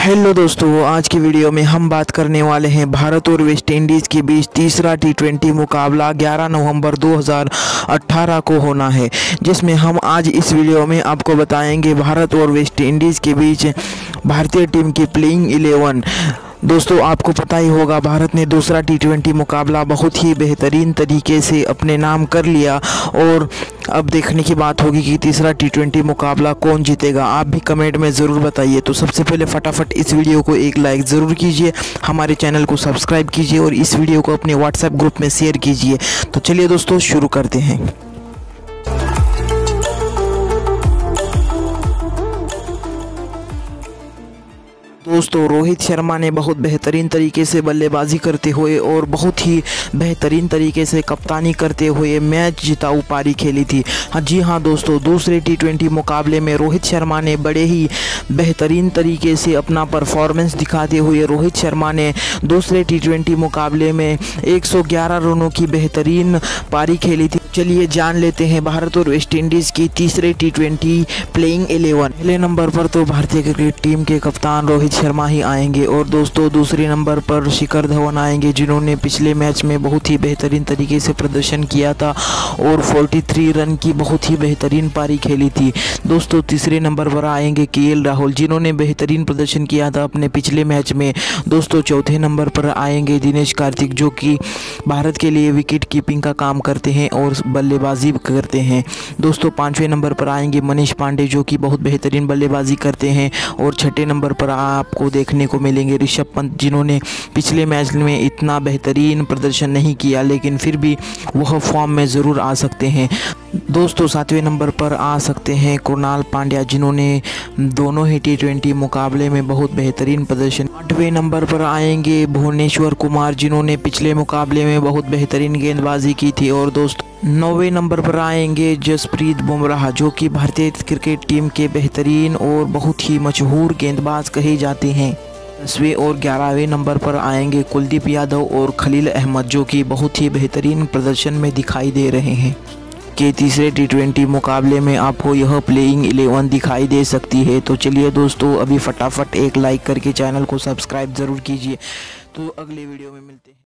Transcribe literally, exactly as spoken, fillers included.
Hello दोस्तों, आज की वीडियो में हम बात करने वाले हैं भारत और वेस्ट इंडीज़ के बीच तीसरा टी ट्वेंटी मुकाबला ग्यारह नवंबर दो हज़ार अठारह को होना है, जिसमें हम आज इस वीडियो में आपको बताएंगे भारत और वेस्ट इंडीज़ के बीच भारतीय टीम की प्लेइंग इलेवन। दोस्तों, आपको पता ही होगा भारत ने दूसरा टी ट्वेंटी मुकाबला बहुत ही बेहतरीन तरीके से अपने नाम कर लिया और अब देखने की बात होगी कि तीसरा टी ट्वेंटी मुकाबला कौन जीतेगा। आप भी कमेंट में ज़रूर बताइए। तो सबसे पहले फटाफट इस वीडियो को एक लाइक ज़रूर कीजिए, हमारे चैनल को सब्सक्राइब कीजिए और इस वीडियो को अपने व्हाट्सएप ग्रुप में शेयर कीजिए। तो चलिए दोस्तों, शुरू करते हैं। दोस्तों, रोहित शर्मा ने बहुत बेहतरीन तरीके से बल्लेबाजी करते हुए और बहुत ही बेहतरीन तरीके से कप्तानी करते हुए मैच जिताऊ पारी खेली थी। हाँ जी हाँ दोस्तों, दूसरे टी ट्वेंटी मुकाबले में रोहित शर्मा ने बड़े ही बेहतरीन तरीके से अपना परफॉर्मेंस दिखाते हुए रोहित शर्मा ने दूसरे टी ट्वेंटी मुकाबले में एक सौ ग्यारह रनों की बेहतरीन पारी खेली थी। चलिए जान लेते हैं भारत और वेस्ट इंडीज़ की तीसरे टी ट्वेंटी प्लेइंग इलेवन। पहले नंबर पर तो भारतीय क्रिकेट टीम के कप्तान रोहित शर्मा ही आएंगे और दोस्तों दूसरे नंबर पर शिखर धवन आएंगे, जिन्होंने पिछले मैच में बहुत ही बेहतरीन तरीके से प्रदर्शन किया था और तैंतालीस रन की बहुत ही बेहतरीन पारी खेली थी। दोस्तों तीसरे नंबर पर आएंगे के एल राहुल, जिन्होंने बेहतरीन प्रदर्शन किया था अपने पिछले मैच में। दोस्तों चौथे नंबर पर आएंगे दिनेश कार्तिक, जो कि भारत के लिए विकेट कीपिंग का काम करते हैं और बल्लेबाजी करते हैं। दोस्तों पाँचवें नंबर पर आएंगे मनीष पांडे, जो कि बहुत बेहतरीन बल्लेबाजी करते हैं। और छठे नंबर पर आपको देखने को मिलेंगे ऋषभ पंत, जिन्होंने पिछले मैच में इतना बेहतरीन प्रदर्शन नहीं किया, लेकिन फिर भी वह फॉर्म में ज़रूर आ सकते हैं। दोस्तों सातवें नंबर पर आ सकते हैं कृणाल पांड्या, जिन्होंने दोनों ही टी ट्वेंटी मुकाबले में बहुत बेहतरीन प्रदर्शन। आठवें नंबर पर आएंगे भुवनेश्वर कुमार, जिन्होंने पिछले मुकाबले में बहुत बेहतरीन गेंदबाजी की थी। और दोस्तों नौवें नंबर पर आएंगे जसप्रीत बुमराह, जो कि भारतीय क्रिकेट टीम के बेहतरीन और बहुत ही मशहूर गेंदबाज कहे जाते हैं। दसवें और ग्यारहवें नंबर पर आएंगे कुलदीप यादव और खलील अहमद, जो कि बहुत ही बेहतरीन प्रदर्शन में दिखाई दे रहे हैं। के तीसरे टी ट्वेंटी मुकाबले में आपको यह प्लेइंग इलेवन दिखाई दे सकती है। तो चलिए दोस्तों, अभी फटाफट एक लाइक करके चैनल को सब्सक्राइब ज़रूर कीजिए। तो अगले वीडियो में मिलते हैं।